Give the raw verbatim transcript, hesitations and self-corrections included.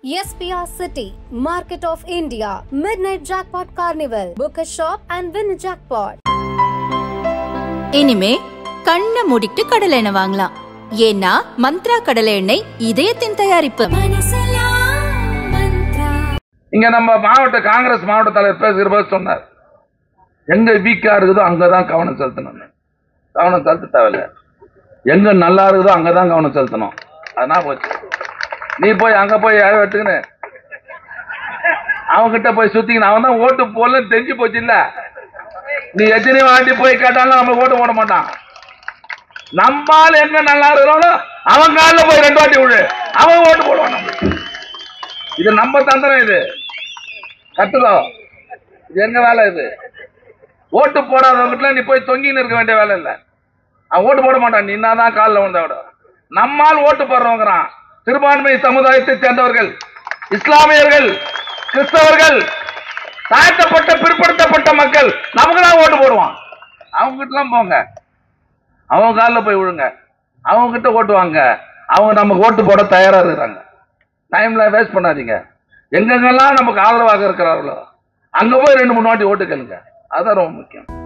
S P R City, Market of India, Midnight Jackpot Carnival. Book a shop and win a jackpot. இனிமே கண்ணை மூடிட்டு கடலை எண்ணெய் வாங்கலாம். ஏன்னா மந்த்ரா கடலை எண்ணெய் இதயத்தின் தயாரிப்பு. இங்க நம்ம மாவட்ட காங்கிரஸ் மாவட்ட தலைவர் பேசுகிறபோது சொன்னார், எங்க வீக்கா இருக்குதோ அங்கதான் கவனம் செலுத்தணும். கவனம் செலுத்த தேவையில்ல, எங்க நல்லா இருக்குதோ அங்கதான் கவனம் செலுத்தணும். அதனால போச்சு, நீ போய் அங்க போய் வெட்டுக்குன்னு அவன்கிட்ட போய் சுத்திக்கணும். அவன் தான் ஓட்டு போடலன்னு தெரிஞ்சு போச்சு. இல்ல நீ எத்தனை வாண்டி போய் கேட்டாலும் நம்ம ஓட்டு போட மாட்டான். நம்மால் எங்க நல்லா இருக்கிறாலும் அவன் காலில் போய் ரெண்டு வாட்டி விழு, அவன் ஓட்டு போடுவான். நம்ம இது நம்ம தந்திரம், இது கத்துக்கோ. இது எங்க வேலை? இது ஓட்டு போடாதவங்கிட்ட நீ போய் தொங்கின்னு இருக்க வேண்டிய வேலை இல்லை. அவன் ஓட்டு போட மாட்டான், நீ என்னதான் காலில் விழுந்த விட. நம்மால் ஓட்டு போடுறவங்கிறான் சிறுபான்மை சமுதாயத்தை சேர்ந்தவர்கள், இஸ்லாமியர்கள், கிறிஸ்தவர்கள், தாழ்த்தப்பட்ட பிற்படுத்தப்பட்ட மக்கள் நமக்கு தான் ஓட்டு போடுவான். அவங்க கிட்ட எல்லாம் போங்க, அவங்க காலில் போய் விழுங்க, அவங்க கிட்ட ஓட்டு வாங்க. அவங்க நமக்கு ஓட்டு போட தயாரா இருக்கிறாங்க. டைம்ல வேஸ்ட் பண்ணாதீங்க. எங்கெங்கெல்லாம் நமக்கு ஆதரவாக இருக்கிறார்களோ அங்க போய் ரெண்டு மூணு வாட்டி ஓட்டு கேளுங்க. அதுதான் ரொம்ப முக்கியம்.